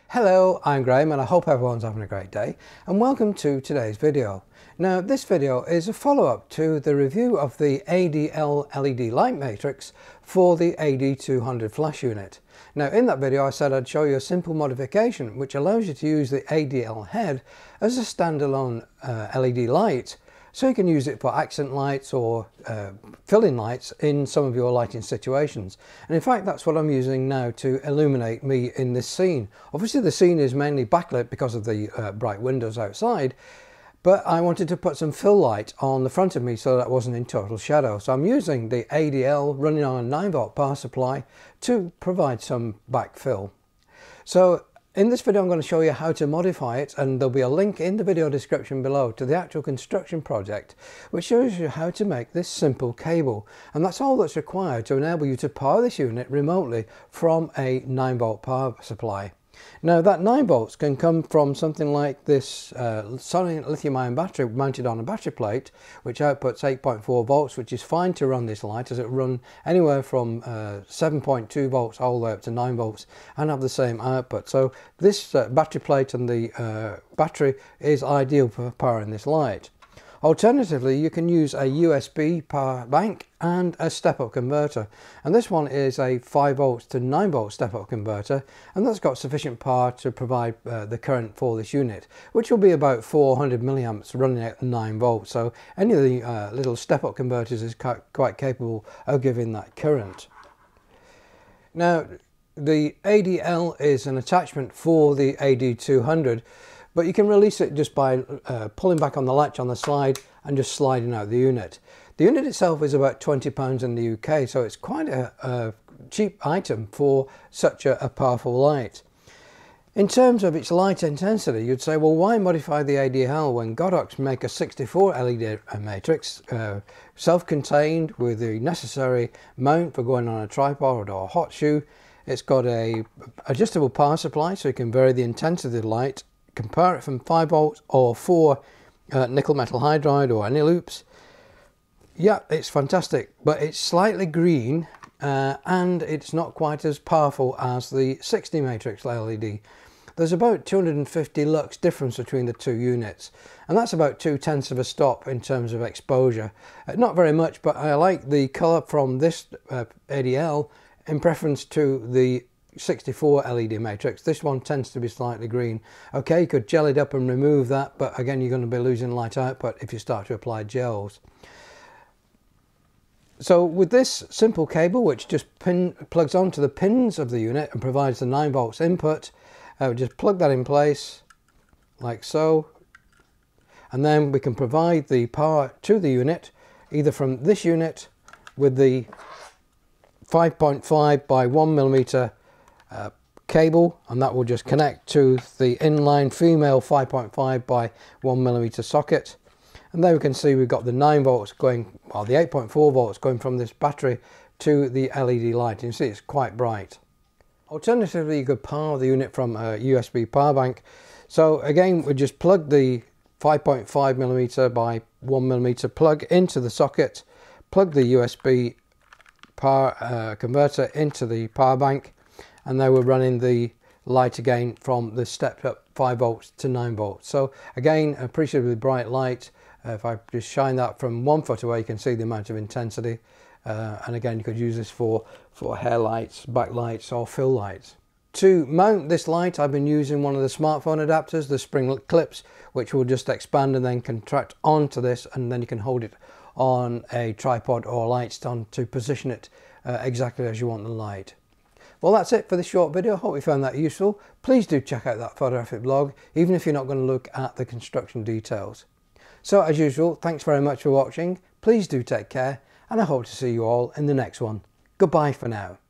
Hello, I'm Graham and I hope everyone's having a great day, and welcome to today's video. Now this video is a follow-up to the review of the AD-L LED light matrix for the AD200 flash unit. Now in that video I said I'd show you a simple modification which allows you to use the AD-L head as a standalone LED light, so you can use it for accent lights or fill-in lights in some of your lighting situations. And in fact that's what I'm using now to illuminate me in this scene. Obviously the scene is mainly backlit because of the bright windows outside, but I wanted to put some fill light on the front of me so that it wasn't in total shadow. So I'm using the AD-L running on a 9-volt power supply to provide some backfill. So in this video I'm going to show you how to modify it, and there'll be a link in the video description below to the actual construction project which shows you how to make this simple cable, and that's all that's required to enable you to power this unit remotely from a 9-volt power supply. Now that 9 volts can come from something like this solid lithium ion battery mounted on a battery plate which outputs 8.4 volts, which is fine to run this light as it run anywhere from 7.2 volts all the way up to 9 volts and have the same output. So this battery plate and the battery is ideal for powering this light. Alternatively, you can use a USB power bank and a step-up converter, and this one is a 5 volts to 9 volt step-up converter, and that's got sufficient power to provide the current for this unit, which will be about 400 milliamps running at 9 volts. So any of the little step-up converters is quite capable of giving that current. Now the AD-L is an attachment for the AD200, but you can release it just by pulling back on the latch on the slide and just sliding out the unit. The unit itself is about £20 in the UK, so it's quite a cheap item for such a powerful light. In terms of its light intensity, you'd say, well, why modify the AD-L when Godox make a 64 LED matrix, self-contained with the necessary mount for going on a tripod or a hot shoe. It's got a adjustable power supply so you can vary the intensity of the light, compare it from 5 volts or 4 nickel metal hydride or any loops. Yeah, it's fantastic, but it's slightly green and it's not quite as powerful as the 60 matrix LED. There's about 250 lux difference between the two units, and that's about 2/10 of a stop in terms of exposure. Not very much, but I like the colour from this AD-L in preference to the 64 LED matrix. This one tends to be slightly green. Okay, you could gel it up and remove that, but again you're going to be losing light output if you start to apply gels. So with this simple cable which just plugs onto the pins of the unit and provides the 9 volts input, just plug that in place like so, and then we can provide the power to the unit either from this unit with the 5.5 by 1mm cable, and that will just connect to the inline female 5.5 by 1mm socket, and there we can see we've got the 9 volts going, well, the 8.4 volts going from this battery to the LED light. You can see it's quite bright. Alternatively, you could power the unit from a USB power bank. So again, we just plug the 5.5mm by 1mm plug into the socket, plug the USB power converter into the power bank, and now we're running the light again from the stepped up 5 volts to 9 volts. So again, appreciably bright light. If I just shine that from 1 foot away, you can see the amount of intensity. And again, you could use this for hair lights, backlights or fill lights. To mount this light, I've been using one of the smartphone adapters, the spring clips, which will just expand and then contract onto this, and then you can hold it on a tripod or light stand to position it exactly as you want the light. Well, that's it for this short video. Hope you found that useful. Please do check out that photographic blog, even if you're not going to look at the construction details. So as usual, thanks very much for watching. Please do take care, and I hope to see you all in the next one. Goodbye for now.